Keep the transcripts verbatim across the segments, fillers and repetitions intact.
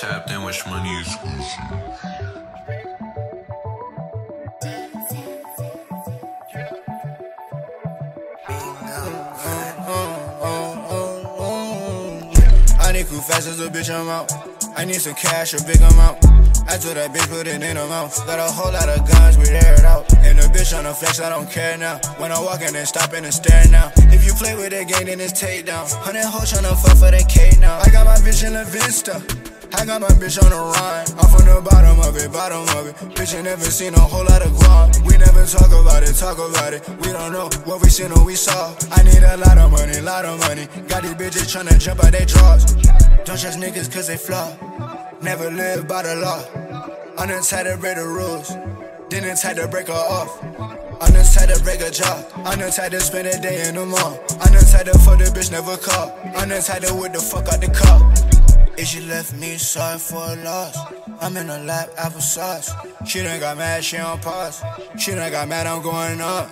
tapped in with money exclusive. I need cool fast as a bitch, I'm out. I need some cash, a big amount. I told that bitch, put it in her mouth. Got a whole lot of guns, we air it out. And the bitch on the flex, I don't care now. When I walk in and stopping and stare now. If you play with that gang, then it's takedown. Hundred hoes tryna fuck for that K now. I got my bitch in La Vista. I got my bitch on the rhyme. I'm from the bottom of it, bottom of it. Bitch ain't never seen a whole lot of guap. We never talk about it, talk about it. We don't know what we seen or we saw. I need a lot of money, lot of money. Got these bitches tryna jump out they drawers. Don't trust niggas cause they flawed. Never live by the law. I'm the type to break the rules. Then the type to break her off. I'm the type to break a job. I'm the type to spend a day in the mall. I'm the type to fuck the bitch never call. I'm the type to whip the fuck out the car. If she left me, sorry for a loss. I'm in a lap, applesauce. She done got mad, she on pause. She done got mad, I'm going up.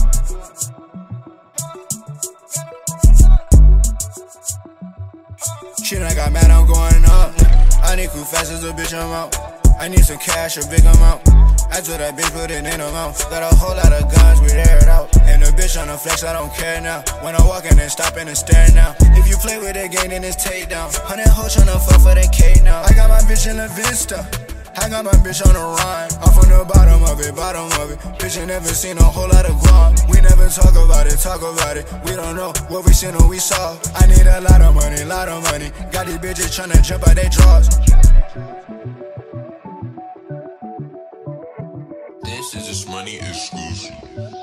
She done got mad, I'm going up. I need cool fast as a bitch, I'm out. I need some cash, a big amount. I told that bitch, put it in her mouth. Got a whole lot of guns, we air it out. And the bitch on the flex, I don't care now. When I walk in and stopping and staring now. If you play with that gang, then it's takedown. Hundred hoes tryna fuck for that K now. I got my bitch in La Vista. I got my bitch on the rhyme. I'm from the bottom of it, bottom of it. Bitch ain't never seen a whole lot of guap. We never talk about it, talk about it. We don't know what we seen or we saw. I need a lot of money, lot of money. Got these bitches tryna jump out they drawers. This is just money exclusive.